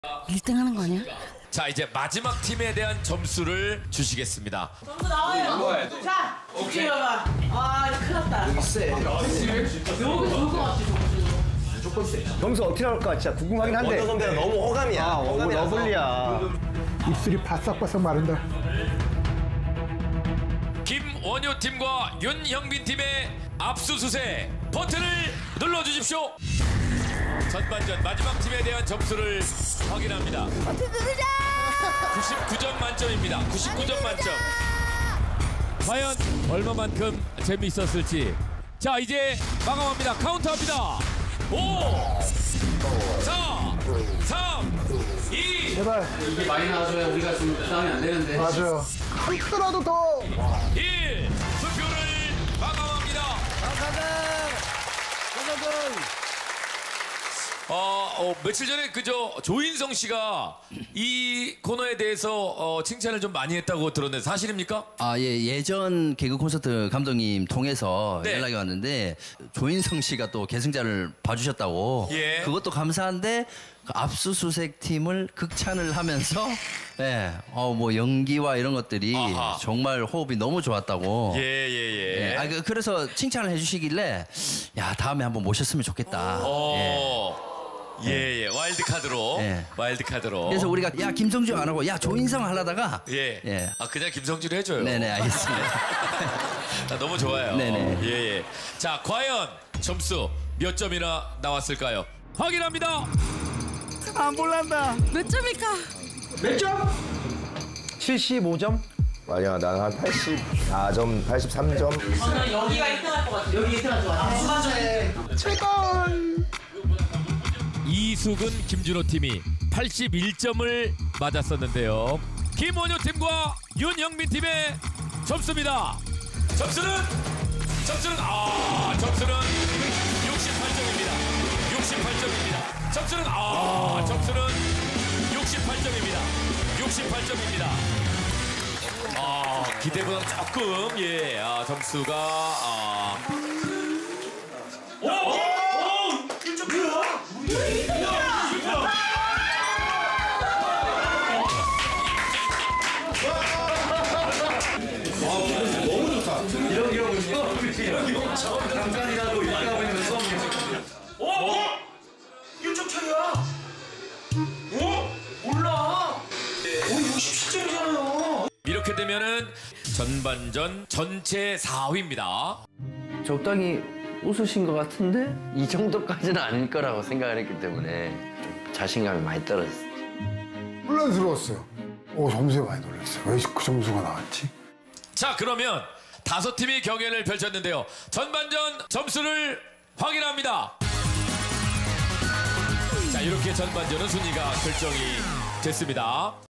1등 하는 거 아니야? 자, 이제 마지막 팀에 대한 점수를 주시겠습니다. 점수 나와요. 자, 오케이 봐봐. 아, 이거 큰일 났다. 여기 세. 여기 좋을 것 같아, 점수. 점수 어떻게 나올까 진짜 궁금하긴 한데. 원더 선배가 너무 호감이야. 너무 러블리야. 입술이 바싹바싹 마른다. 김원효 팀과 윤형빈 팀의 압수수색 버튼을 눌러주십시오. 전반전 마지막 팀에 대한 점수를 확인합니다. 버튼 누르자! 99점 만점입니다. 99점 만점. 과연 얼마만큼 재미있었을지. 자, 이제 마감합니다. 카운트합니다. 5 4 3 2 제발. 이게 많이 나와줘야 우리가 좀 부담이 안 되는데. 맞아요. 한더라도 더. 1 투표를 마감합니다. 며칠 전에 그저 조인성 씨가 이 코너에 대해서 칭찬을 좀 많이 했다고 들었는데 사실입니까? 아, 예, 예전 개그 콘서트 감독님 통해서 네. 연락이 왔는데 조인성 씨가 또 계승자를 봐주셨다고. 예. 그것도 감사한데 그 압수수색 팀을 극찬을 하면서 예, 뭐 연기와 이런 것들이 아하. 정말 호흡이 너무 좋았다고. 예. 아, 그래서 칭찬을 해주시길래 야, 다음에 한번 모셨으면 좋겠다. 예. 와일드 카드로. 예. 와일드 카드로. 그래서 우리가 야, 김성주 안 하고 야, 조인성 하려다가 예. 아, 그냥 김성주로 해줘요. 네네, 알겠습니다. 아, 너무 좋아요. 네네. 예. 자, 과연 점수 몇 점이나 나왔을까요? 확인합니다. 안 볼란다. 몇 점일까? 75점? 아니야, 난 한 84점, 83점. 저는 여기가 1등 할 것 같아. 여기 1등 할 것 같아. 제발. 이수근, 김준호 팀이 81점을 맞았었는데요. 김원효 팀과 윤형빈 팀의 점수입니다. 점수는 68점입니다. 68점입니다. 점수는 68점입니다. 68점입니다. 기대보다 조금 점수가 잠깐이라도 일하고 있는 수업이에요. 일점 차이야. 몰라. 우리 67점이잖아요. 이렇게 되면은 전반전 전체 4위입니다. 적당히 웃으신 것 같은데 이 정도까지는 아닐 거라고 생각을 했기 때문에 좀 자신감이 많이 떨어졌어요. 혼란스러웠어요. 점수에 많이 놀랐어요. 왜 그 점수가 나왔지? 자, 그러면 5팀이 경연을 펼쳤는데요. 전반전 점수를 확인합니다. 자, 이렇게 전반전은 순위가 결정이 됐습니다.